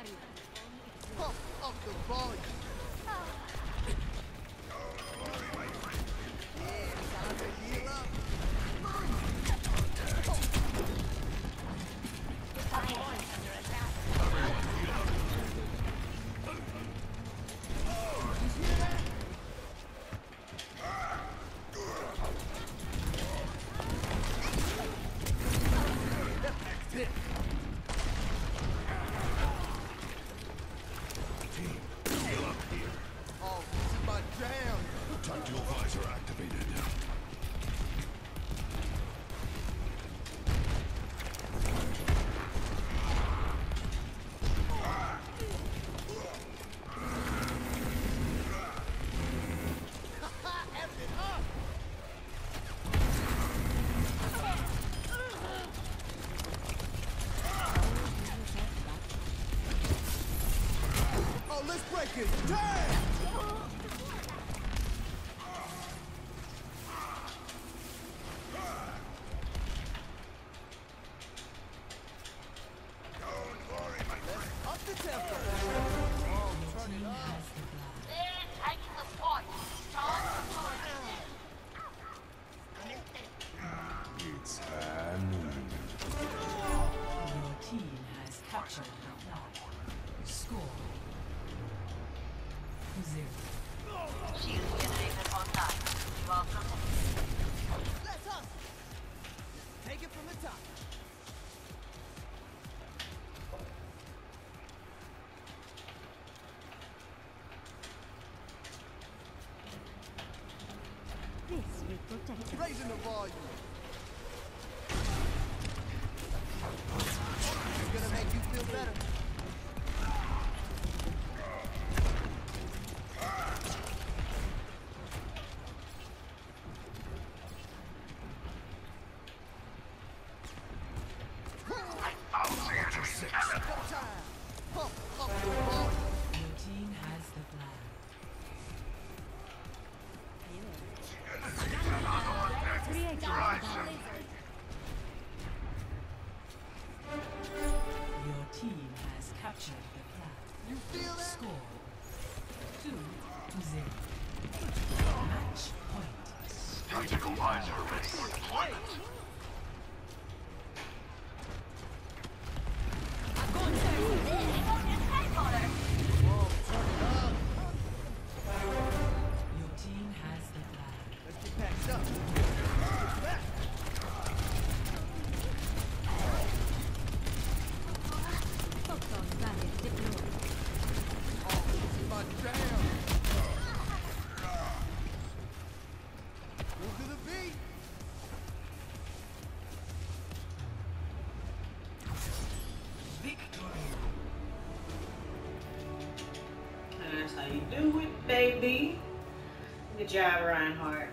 Pump up the volume. Yeah, time to heal up. Let's break it! Damn! Don't worry, my friend. Up the tempo! Oh, turn it up! They're taking the point! It's happening. Your team has captured the flag. Score 0. Shield generator online. Welcome. Let's hustle! Take it from the top. This will protect us. Raising the volume. It's gonna make you feel better. Your team has the flag. Your team has captured the flag. You feel that? Score 2-0. Match point. Tactical visor ready for deployment. Your team has the flag. Let's get packed up. Get back. Photon bandit deployed. Oh, this is my jam. Move to the beat. Victory. And that's how you do it, baby. Good job, Reinhardt.